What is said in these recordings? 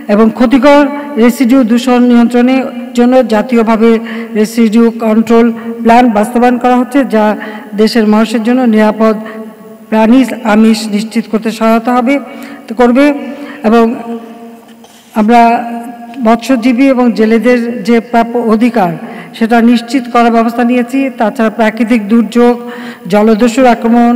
এবং ক্ষতিকর রেসিডিউ দূষণ নিয়ন্ত্রণের জন্য জাতীয়ভাবে রেসিডিউ কন্ট্রোল প্ল্যান বাস্তবায়ন করা হচ্ছে, যা দেশের মানুষের জন্য নিরাপদ প্রাণীজ আমিষ নিশ্চিত করতে সহায়তা করবে। এবং আমরা মৎস্যজীবী এবং জেলেদের যে প্রাপ্য অধিকার সেটা নিশ্চিত করার ব্যবস্থা নিয়েছি। তাছাড়া প্রাকৃতিক দুর্যোগ, জলদস্যুর আক্রমণ,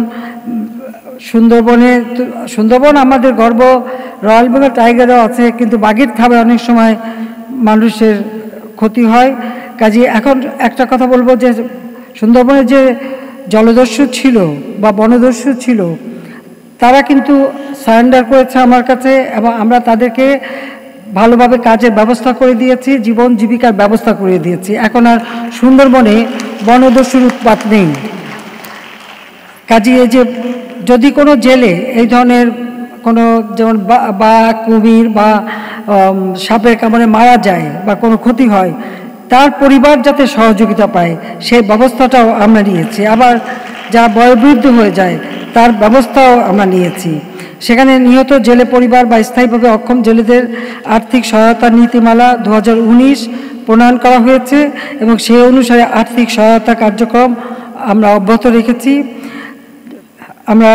সুন্দরবন আমাদের গর্ব, রয়্যাল বেঙ্গল টাইগারও আছে, কিন্তু বাঘের থাবে অনেক সময় মানুষের ক্ষতি হয়। কাজে এখন একটা কথা বলবো যে সুন্দরবনে যে জলদস্যু ছিল বা বনদস্যু ছিল তারা কিন্তু সারেন্ডার করেছে আমার কাছে, এবং আমরা তাদেরকে ভালোভাবে কাজের ব্যবস্থা করে দিয়েছি, জীবন জীবিকার ব্যবস্থা করে দিয়েছি। এখন আর সুন্দরবনে বনদস্যুর উৎপাত নেই। কাজে এই যে যদি কোনো জেলে এই ধরনের কোনো যেমন বাঘ, কুমির বা সাপের কামড়ে মারা যায় বা কোনো ক্ষতি হয়, তার পরিবার যাতে সহযোগিতা পায় সেই ব্যবস্থাটাও আমরা নিয়েছি। আবার যা বয়োবৃদ্ধ হয়ে যায় তার ব্যবস্থাও আমরা নিয়েছি। সেখানে নিহত জেলে পরিবার বা স্থায়ীভাবে অক্ষম জেলেদের আর্থিক সহায়তা নীতিমালা 2019 প্রণয়ন করা হয়েছে এবং সেই অনুসারে আর্থিক সহায়তা কার্যক্রম আমরা অব্যাহত রেখেছি। আমরা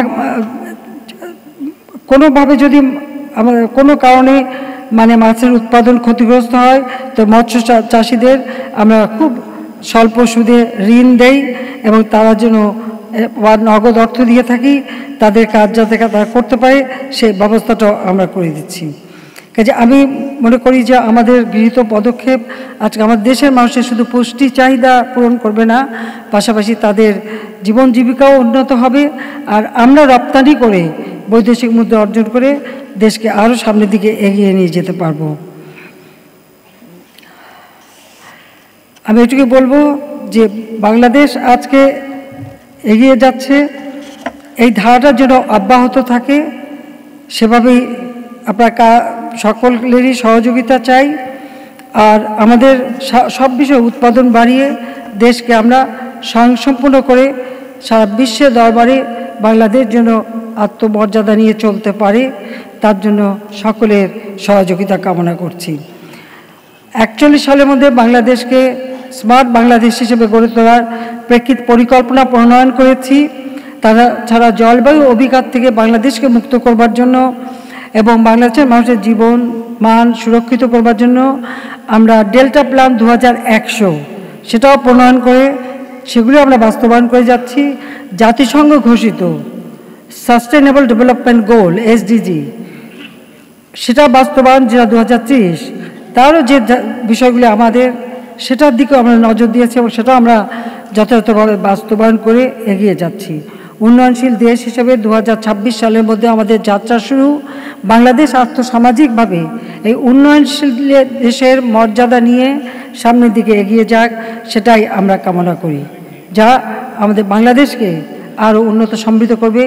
কোনোভাবে যদি আমাদের কোনো কারণে মাছের উৎপাদন ক্ষতিগ্রস্ত হয় তো মৎস্য চাষিদের আমরা খুব স্বল্প সুদে ঋণ দেই এবং তারা যেন নগদ অর্থ দিয়ে থাকি, তাদের কাজ যাতে তারা করতে পারে সেই ব্যবস্থাটাও আমরা করে দিচ্ছি। কাজে আমি মনে করি যে আমাদের গৃহীত পদক্ষেপ আজকে আমাদের দেশের মানুষের শুধু পুষ্টি চাহিদা পূরণ করবে না, পাশাপাশি তাদের জীবন জীবিকাও উন্নত হবে, আর আমরা রপ্তানি করে বৈদেশিক মুদ্রা অর্জন করে দেশকে আরও সামনের দিকে এগিয়ে নিয়ে যেতে পারবো। আমি এটুকু বলবো যে বাংলাদেশ আজকে এগিয়ে যাচ্ছে, এই ধারাটা যেন অব্যাহত থাকে সেভাবেই আপনার সকলেরই সহযোগিতা চাই। আর আমাদের সব বিষয়ে উৎপাদন বাড়িয়ে দেশকে আমরা স্বয়ংসম্পূর্ণ করে সারা বিশ্বের দরবারে বাংলাদেশ যেন আত্মমর্যাদা নিয়ে চলতে পারে, তার জন্য সকলের সহযোগিতা কামনা করছি। 41 সালের মধ্যে বাংলাদেশকে স্মার্ট বাংলাদেশ হিসেবে গড়ে তোলার প্রেক্ষিত পরিকল্পনা প্রণয়ন করেছি। তাছাড়া জলবায়ু অভিঘাত থেকে বাংলাদেশকে মুক্ত করবার জন্য এবং বাংলাদেশের মানুষের জীবন মান সুরক্ষিত করবার জন্য আমরা ডেল্টা প্ল্যান 2100 সেটাও প্রণয়ন করে সেগুলো আমরা বাস্তবায়ন করে যাচ্ছি। জাতিসংঘ ঘোষিত সাস্টেনেবল ডেভেলপমেন্ট গোল SDG সেটা বাস্তবায়ন যেটা 2030, তারও যে বিষয়গুলি আমাদের সেটার দিকেও আমরা নজর দিয়েছি এবং সেটাও আমরা যথাযথভাবে বাস্তবায়ন করে এগিয়ে যাচ্ছি। উন্নয়নশীল দেশ হিসেবে 2026 সালের মধ্যে আমাদের যাত্রা শুরু। বাংলাদেশ আর্থসামাজিকভাবে এই উন্নয়নশীল দেশের মর্যাদা নিয়ে সামনের দিকে এগিয়ে যাক, সেটাই আমরা কামনা করি, যা আমাদের বাংলাদেশকে আরও উন্নত সমৃদ্ধ করবে।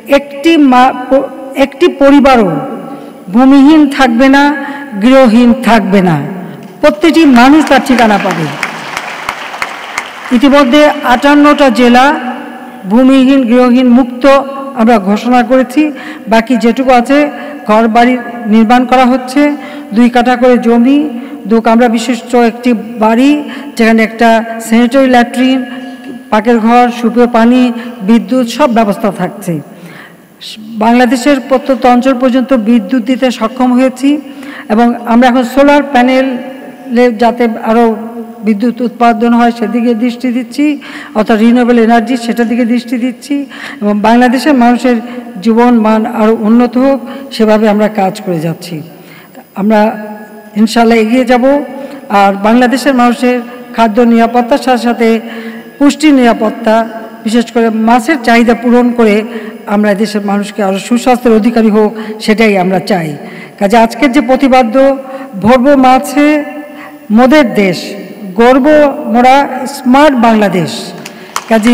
একটি পরিবারও ভূমিহীন থাকবে না, গৃহহীন থাকবে না, প্রত্যেকটি মানুষ তার ঠিকানা পাবে। ইতিমধ্যে 58টা জেলা ভূমিহীন গৃহহীন মুক্ত আমরা ঘোষণা করেছি। বাকি যেটুকু আছে ঘর বাড়ি নির্মাণ করা হচ্ছে। 2 কাঠা করে জমি, 2 কামরা বিশিষ্ট একটি বাড়ি, যেখানে একটা স্যানিটারি ল্যাট্রিন, পাকের ঘর, সুপেয় পানি, বিদ্যুৎ সব ব্যবস্থা থাকছে। বাংলাদেশের প্রত্যন্ত অঞ্চল পর্যন্ত বিদ্যুৎ দিতে সক্ষম হয়েছি এবং আমরা এখন সোলার প্যানেলে যাতে আরও বিদ্যুৎ উৎপাদন হয় সেদিকে দৃষ্টি দিচ্ছি, অর্থাৎ রিনিউয়েবল এনার্জি সেটার দিকে দৃষ্টি দিচ্ছি এবং বাংলাদেশের মানুষের জীবন মান আরও উন্নত হোক সেভাবে আমরা কাজ করে যাচ্ছি। আমরা ইনশাআল্লাহ এগিয়ে যাব। আর বাংলাদেশের মানুষের খাদ্য নিরাপত্তার সাথে সাথে পুষ্টি নিরাপত্তা, বিশেষ করে মাছের চাহিদা পূরণ করে আমরা দেশের মানুষকে আরও সুস্বাস্থ্যের অধিকারী হোক সেটাই আমরা চাই। কাজে আজকের যে প্রতিপাদ্য ভরবো মাছে মোদের দেশ, গর্ব মোরা স্মার্ট বাংলাদেশ, কাজে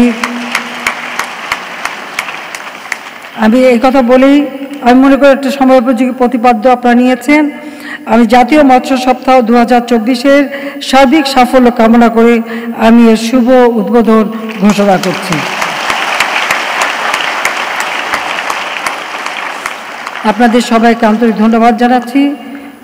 আমি এই কথা বলেই আমি মনে করি একটা সময়োপযোগী প্রতিপাদ্য আপনারা নিয়েছেন। আমি জাতীয় মৎস্য সপ্তাহ 2024-এর সার্বিক সাফল্য কামনা করে আমি এর শুভ উদ্বোধন ঘোষণা করছি। আপনাদের সবাইকে আন্তরিক ধন্যবাদ জানাচ্ছি।